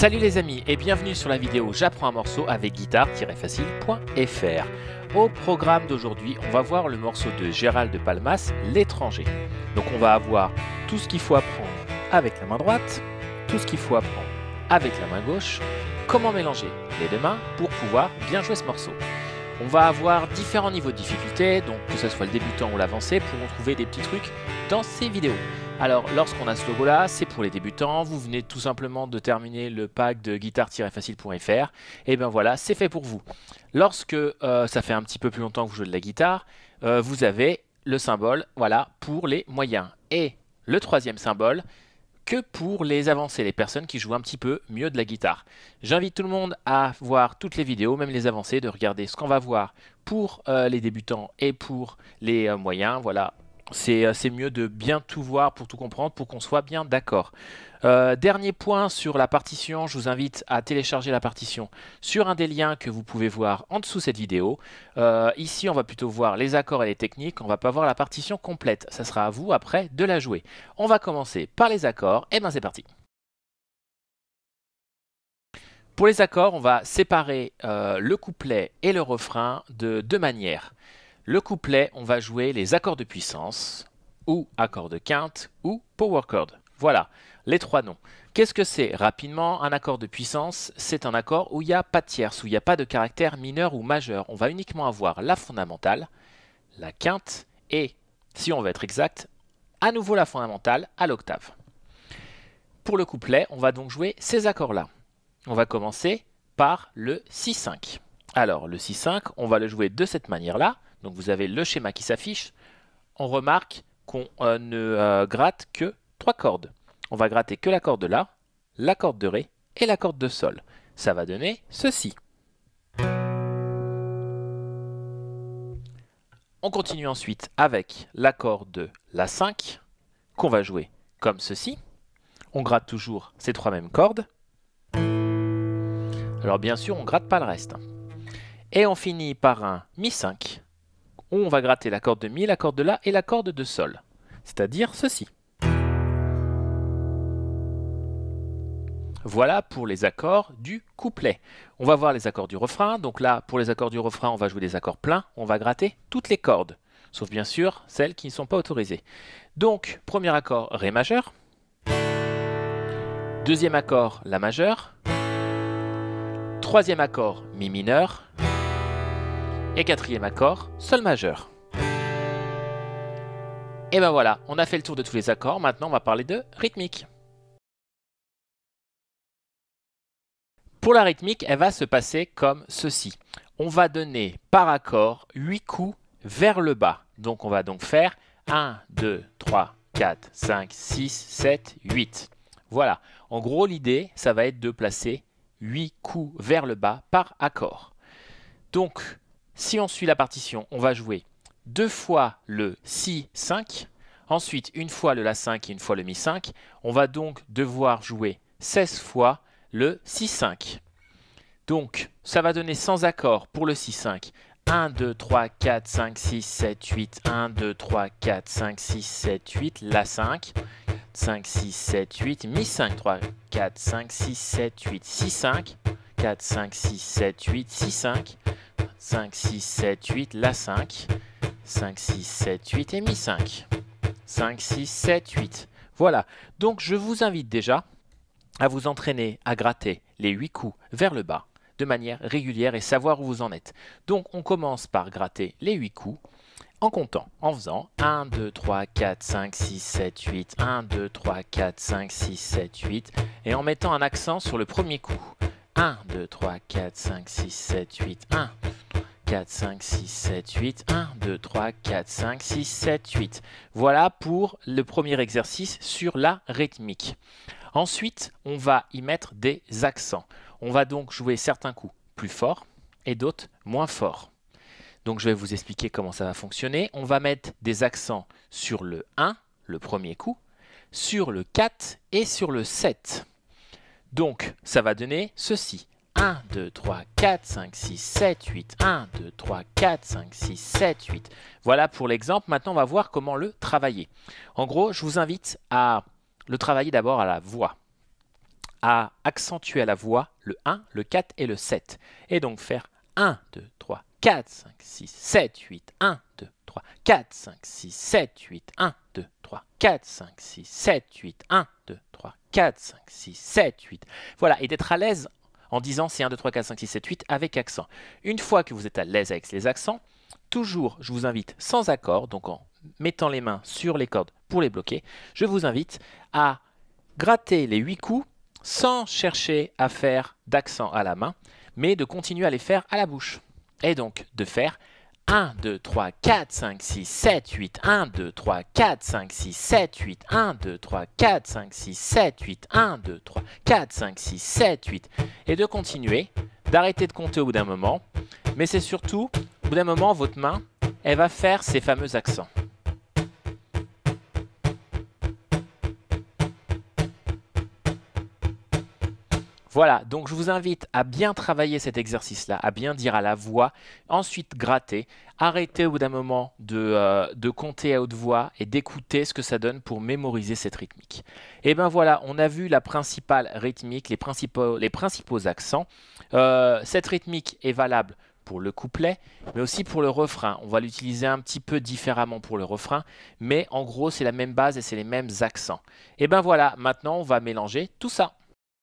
Salut les amis et bienvenue sur la vidéo J'apprends un morceau avec guitare-facile.fr. Au programme d'aujourd'hui, on va voir le morceau de Gérald de Palmas, L'étranger. Donc on va avoir tout ce qu'il faut apprendre avec la main droite, tout ce qu'il faut apprendre avec la main gauche, comment mélanger les deux mains pour pouvoir bien jouer ce morceau. On va avoir différents niveaux de difficulté, donc que ce soit le débutant ou l'avancé, pour trouver des petits trucs dans ces vidéos. Alors, lorsqu'on a ce logo-là, c'est pour les débutants. Vous venez tout simplement de terminer le pack de guitare-facile.fr. Et bien voilà, c'est fait pour vous. Lorsque ça fait un petit peu plus longtemps que vous jouez de la guitare, vous avez le symbole, voilà, pour les moyens. Et le troisième symbole, que pour les avancés, les personnes qui jouent un petit peu mieux de la guitare. J'invite tout le monde à voir toutes les vidéos, même les avancés, de regarder ce qu'on va voir pour les débutants et pour les moyens. Voilà, c'est mieux de bien tout voir pour tout comprendre, pour qu'on soit bien d'accord. Dernier point sur la partition, je vous invite à télécharger la partition sur un des liens que vous pouvez voir en dessous de cette vidéo. Ici, on va plutôt voir les accords et les techniques, on ne va pas voir la partition complète. Ça sera à vous après de la jouer. On va commencer par les accords, et bien c'est parti. Pour les accords, on va séparer le couplet et le refrain de deux manières. Le couplet, on va jouer les accords de puissance, ou accords de quinte, ou power chord. Voilà, les trois noms. Qu'est-ce que c'est? Rapidement, un accord de puissance, c'est un accord où il n'y a pas de tierce, où il n'y a pas de caractère mineur ou majeur. On va uniquement avoir la fondamentale, la quinte, et, si on veut être exact, à nouveau la fondamentale à l'octave. Pour le couplet, on va donc jouer ces accords-là. On va commencer par le Si5. Alors, le Si5, on va le jouer de cette manière-là. Donc vous avez le schéma qui s'affiche. On remarque qu'on ne gratte que 3 cordes. On va gratter que la corde de La, la corde de Ré et la corde de Sol. Ça va donner ceci. On continue ensuite avec l'accord de La5 qu'on va jouer comme ceci. On gratte toujours ces 3 mêmes cordes. Alors bien sûr, on ne gratte pas le reste. Et on finit par un Mi5. Où on va gratter la corde de Mi, la corde de La et la corde de Sol, c'est-à-dire ceci. Voilà pour les accords du couplet. On va voir les accords du refrain. Donc là, pour les accords du refrain, on va jouer des accords pleins. On va gratter toutes les cordes, sauf bien sûr celles qui ne sont pas autorisées. Donc, premier accord, Ré majeur. Deuxième accord, La majeur. Troisième accord, Mi mineur. Et quatrième accord, Sol majeur. Et ben voilà, on a fait le tour de tous les accords. Maintenant, on va parler de rythmique. Pour la rythmique, elle va se passer comme ceci. On va donner par accord 8 coups vers le bas. Donc on va donc faire 1, 2, 3, 4, 5, 6, 7, 8. Voilà. En gros, l'idée, ça va être de placer 8 coups vers le bas par accord. Donc, si on suit la partition, on va jouer 2 fois le Si5, ensuite une fois le La5 et une fois le Mi5. On va donc devoir jouer 16 fois le Si5. Donc, ça va donner sans accord pour le Si5. 1, 2, 3, 4, 5, 6, 7, 8. 1, 2, 3, 4, 5, 6, 7, 8. La5. 5, 6, 7, 8. Mi5. 3, 4, 5, 6, 7, 8. Si5. 4, 5, 6, 7, 8. Si5. 5, 6, 7, 8, La5, 5, 6, 7, 8 et Mi5. 5, 6, 7, 8. Voilà, donc je vous invite déjà à vous entraîner à gratter les 8 coups vers le bas de manière régulière et savoir où vous en êtes. Donc on commence par gratter les 8 coups en comptant, en faisant 1, 2, 3, 4, 5, 6, 7, 8, 1, 2, 3, 4, 5, 6, 7, 8 et en mettant un accent sur le premier coup. 1, 2, 3, 4, 5, 6, 7, 8, 1, 4, 5, 6, 7, 8, 1, 2, 3, 4, 5, 6, 7, 8. Voilà pour le premier exercice sur la rythmique. Ensuite, on va y mettre des accents. On va donc jouer certains coups plus forts et d'autres moins forts. Donc je vais vous expliquer comment ça va fonctionner. On va mettre des accents sur le 1, le premier coup, sur le 4 et sur le 7. Donc, ça va donner ceci. 1, 2, 3, 4, 5, 6, 7, 8. 1, 2, 3, 4, 5, 6, 7, 8. Voilà pour l'exemple. Maintenant, on va voir comment le travailler. En gros, je vous invite à le travailler d'abord à la voix. à accentuer à la voix le 1, le 4 et le 7. Et donc faire 1, 2, 3, 4, 5, 6, 7, 8, 1, 2, 3, 4, 5, 6, 7, 8, 1, 2, 3, 4, 5, 6, 7, 8, 1, 2, 3, 4, 5, 6, 7, 8. Voilà, et d'être à l'aise en disant c'est 1, 2, 3, 4, 5, 6, 7, 8 avec accent. Une fois que vous êtes à l'aise avec les accents, toujours, je vous invite sans accord, donc en mettant les mains sur les cordes pour les bloquer, je vous invite à gratter les 8 coups sans chercher à faire d'accent à la main, mais de continuer à les faire à la bouche. Et donc de faire 1, 2, 3, 4, 5, 6, 7, 8, 1, 2, 3, 4, 5, 6, 7, 8, 1, 2, 3, 4, 5, 6, 7, 8, 1, 2, 3, 4, 5, 6, 7, 8. Et de continuer, d'arrêter de compter au bout d'un moment, mais c'est surtout, au bout d'un moment, votre main, elle va faire ces fameux accents. Voilà, donc je vous invite à bien travailler cet exercice-là, à bien dire à la voix, ensuite gratter, arrêter au bout d'un moment de compter à haute voix et d'écouter ce que ça donne pour mémoriser cette rythmique. Et bien voilà, on a vu la principale rythmique, les principaux accents. Cette rythmique est valable pour le couplet, mais aussi pour le refrain. On va l'utiliser un petit peu différemment pour le refrain, mais en gros c'est la même base et c'est les mêmes accents. Et bien voilà, maintenant on va mélanger tout ça.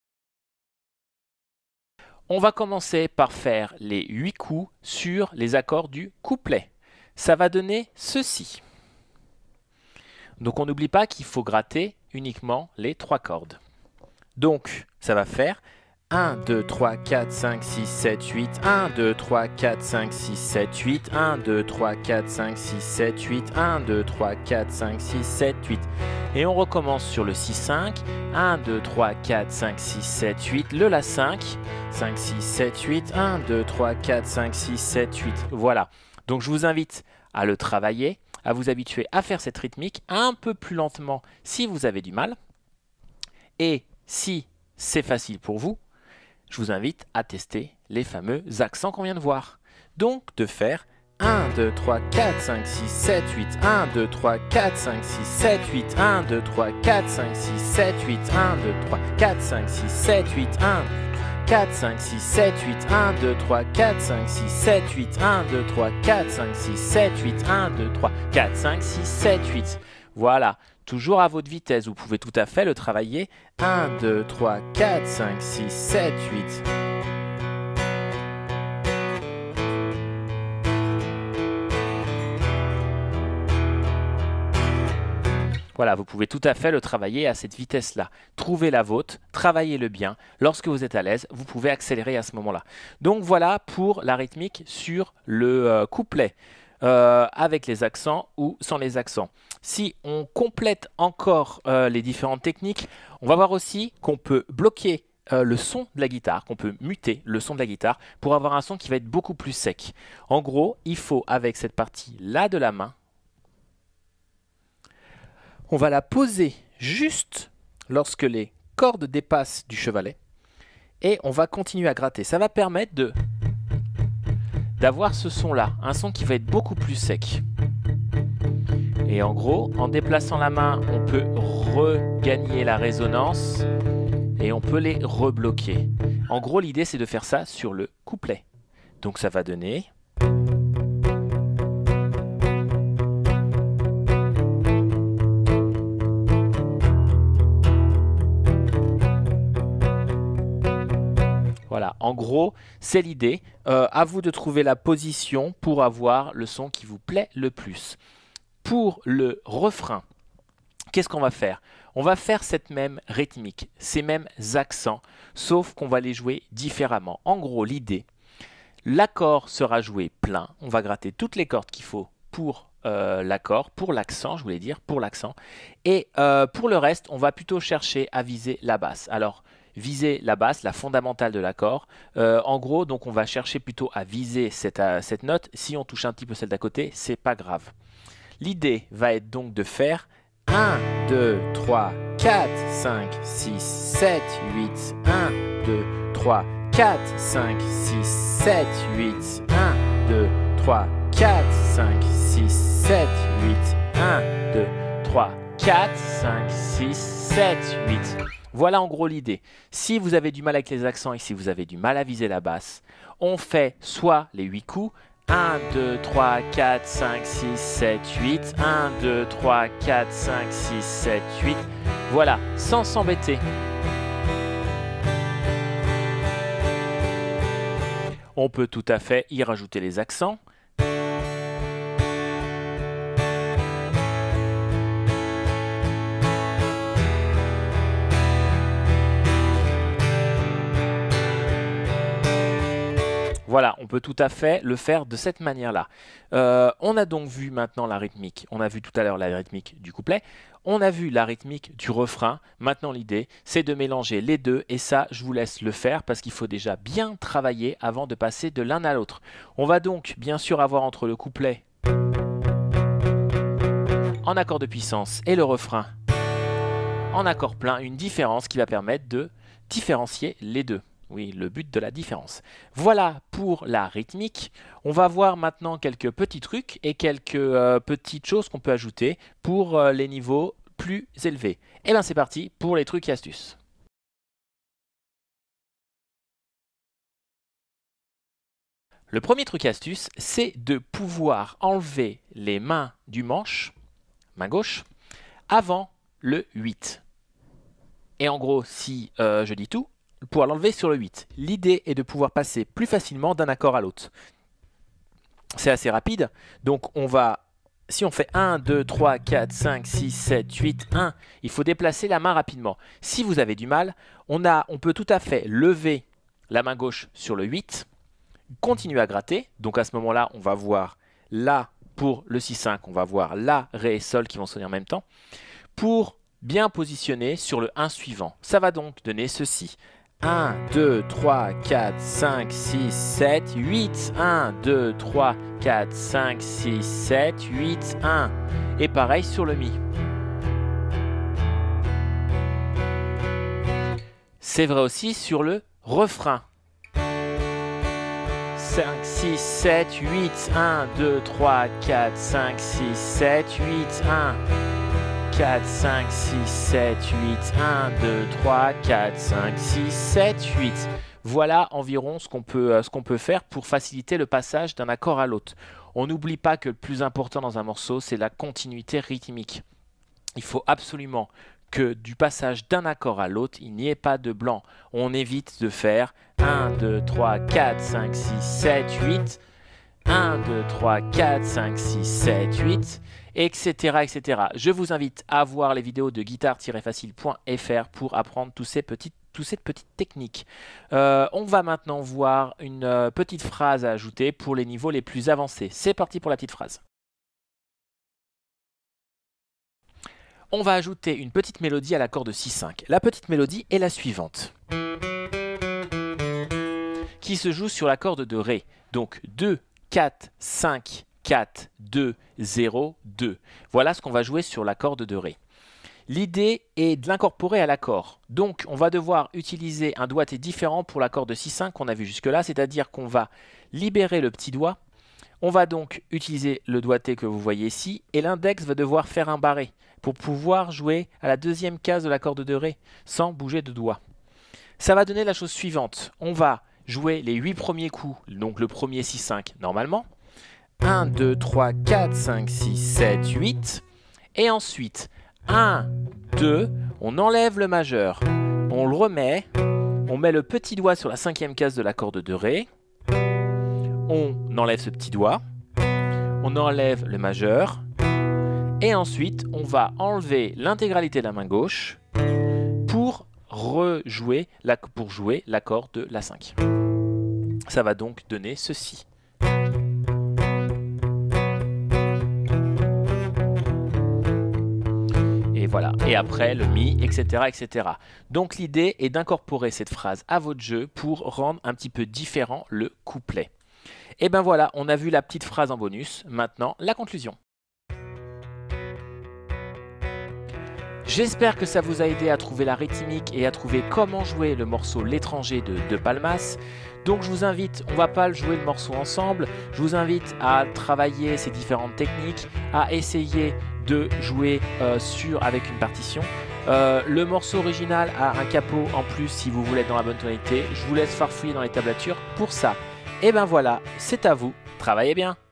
On va commencer par faire les 8 coups sur les accords du couplet. Ça va donner ceci. Donc on n'oublie pas qu'il faut gratter uniquement les 3 cordes. Donc ça va faire 1, 2, 3, 4, 5, 6, 7, 8, 1, 2, 3, 4, 5, 6, 7, 8, 1, 2, 3, 4, 5, 6, 7, 8, 1, 2, 3, 4, 5, 6, 7, 8. Et on recommence sur le 6, 5, 1, 2, 3, 4, 5, 6, 7, 8, le La 5, 5, 6, 7, 8, 1, 2, 3, 4, 5, 6, 7, 8. Voilà, donc je vous invite à le travailler, à vous habituer à faire cette rythmique un peu plus lentement si vous avez du mal. Et si c'est facile pour vous, je vous invite à tester les fameux accents qu'on vient de voir. Donc de faire 1, 2, 3, 4, 5, 6, 7, 8, 1, 2, 3, 4, 5, 6, 7, 8, 1, 2, 3, 4, 5, 6, 7, 8, 1, 2, 3, 4, 5, 6, 7, 8, 1, 4, 5, 6, 7, 8, 1, 2, 3, 4, 5, 6, 7, 8, 1, 2, 3, 4, 5, 6, 7, 8, 1, 2, 3, 4, 5, 6, 7, 8. Voilà, toujours à votre vitesse, vous pouvez tout à fait le travailler. 1, 2, 3, 4, 5, 6, 7, 8. Voilà, vous pouvez tout à fait le travailler à cette vitesse-là. Trouvez la vôtre, travaillez-le bien. Lorsque vous êtes à l'aise, vous pouvez accélérer à ce moment-là. Donc voilà pour la rythmique sur le couplet, avec les accents ou sans les accents. Si on complète encore les différentes techniques, on va voir aussi qu'on peut bloquer le son de la guitare, qu'on peut muter le son de la guitare pour avoir un son qui va être beaucoup plus sec. En gros, il faut, avec cette partie-là de la main, on va la poser juste lorsque les cordes dépassent du chevalet et on va continuer à gratter. Ça va permettre d'avoir ce son-là, un son qui va être beaucoup plus sec. Et en gros, en déplaçant la main, on peut regagner la résonance et on peut les rebloquer. En gros, l'idée, c'est de faire ça sur le couplet. Donc ça va donner... Voilà, en gros, c'est l'idée. À vous de trouver la position pour avoir le son qui vous plaît le plus. Pour le refrain, qu'est-ce qu'on va faire? On va faire cette même rythmique, ces mêmes accents, sauf qu'on va les jouer différemment. En gros, l'idée, l'accord sera joué plein. On va gratter toutes les cordes qu'il faut pour l'accord, pour l'accent, je voulais dire, pour l'accent. Et pour le reste, on va plutôt chercher à viser la basse. Alors, viser la basse, la fondamentale de l'accord. En gros, donc on va chercher plutôt à viser cette note. Si on touche un petit peu celle d'à côté, c'est pas grave. L'idée va être donc de faire 1, 2, 3, 4, 5, 6, 7, 8, 1, 2, 3, 4, 5, 6, 7, 8, 1, 2, 3, 4, 5, 6, 7, 8, 1, 2, 3, 4, 5, 6, 7, 8. Voilà en gros l'idée. Si vous avez du mal avec les accents et si vous avez du mal à viser la basse, on fait soit les 8 coups, 1, 2, 3, 4, 5, 6, 7, 8, 1, 2, 3, 4, 5, 6, 7, 8, voilà, sans s'embêter. On peut tout à fait y rajouter les accents. Voilà, on peut tout à fait le faire de cette manière-là. On a donc vu maintenant la rythmique. On a vu tout à l'heure la rythmique du couplet. On a vu la rythmique du refrain. Maintenant, l'idée, c'est de mélanger les deux. Et ça, je vous laisse le faire parce qu'il faut déjà bien travailler avant de passer de l'un à l'autre. On va donc, bien sûr, avoir entre le couplet en accord de puissance et le refrain en accord plein une différence qui va permettre de différencier les deux. Oui, le but de la différence. Voilà pour la rythmique. On va voir maintenant quelques petits trucs et quelques petites choses qu'on peut ajouter pour les niveaux plus élevés. Et bien c'est parti pour les trucs et astuces. Le premier truc et astuce, c'est de pouvoir enlever les mains du manche, main gauche, avant le 8. Et en gros, si je dis tout, pouvoir l'enlever sur le 8. L'idée est de pouvoir passer plus facilement d'un accord à l'autre. C'est assez rapide, donc on va, si on fait 1, 2, 3, 4, 5, 6, 7, 8, 1, il faut déplacer la main rapidement. Si vous avez du mal, on peut tout à fait lever la main gauche sur le 8, continuer à gratter, donc à ce moment-là, on va voir La pour le 6-5, on va voir La, Ré et Sol qui vont sonner en même temps, pour bien positionner sur le 1 suivant. Ça va donc donner ceci. 1, 2, 3, 4, 5, 6, 7, 8, 1, 2, 3, 4, 5, 6, 7, 8, 1. Et pareil sur le Mi. C'est vrai aussi sur le refrain. 5, 6, 7, 8, 1, 2, 3, 4, 5, 6, 7, 8, 1. 4, 5, 6, 7, 8, 1, 2, 3, 4, 5, 6, 7, 8. Voilà environ ce qu'on peut faire pour faciliter le passage d'un accord à l'autre. On n'oublie pas que le plus important dans un morceau, c'est la continuité rythmique. Il faut absolument que du passage d'un accord à l'autre, il n'y ait pas de blanc. On évite de faire 1, 2, 3, 4, 5, 6, 7, 8. 1, 2, 3, 4, 5, 6, 7, 8, etc., etc. Je vous invite à voir les vidéos de guitare-facile.fr pour apprendre toutes ces petites techniques. On va maintenant voir une petite phrase à ajouter pour les niveaux les plus avancés. C'est parti pour la petite phrase. On va ajouter une petite mélodie à l'accord de 6-5. La petite mélodie est la suivante, qui se joue sur la corde de Ré. Donc 2, 4, 5, 4, 2, 0, 2. Voilà ce qu'on va jouer sur la corde de Ré. L'idée est de l'incorporer à l'accord. Donc, on va devoir utiliser un doigté différent pour l'accord de 6-5 qu'on a vu jusque-là, c'est-à-dire qu'on va libérer le petit doigt. On va donc utiliser le doigté que vous voyez ici, et l'index va devoir faire un barré pour pouvoir jouer à la deuxième case de la corde de Ré sans bouger de doigt. Ça va donner la chose suivante. On va jouer les 8 premiers coups, donc le premier 6-5 normalement. 1, 2, 3, 4, 5, 6, 7, 8. Et ensuite, 1, 2, on enlève le majeur. On le remet, on met le petit doigt sur la 5e case de la corde de Ré. On enlève ce petit doigt. On enlève le majeur. Et ensuite, on va enlever l'intégralité de la main gauche pour jouer l'accord de la 5. Ça va donc donner ceci. Et voilà. Et après, le Mi, etc., etc. Donc l'idée est d'incorporer cette phrase à votre jeu pour rendre un petit peu différent le couplet. Et ben voilà, on a vu la petite phrase en bonus. Maintenant, la conclusion. J'espère que ça vous a aidé à trouver la rythmique et à trouver comment jouer le morceau L'étranger de Palmas. Donc je vous invite, on ne va pas jouer le morceau ensemble, je vous invite à travailler ces différentes techniques, à essayer de jouer avec une partition Le morceau original a un capot en plus si vous voulez être dans la bonne tonalité. Je vous laisse farfouiller dans les tablatures pour ça. Et ben voilà, c'est à vous. Travaillez bien.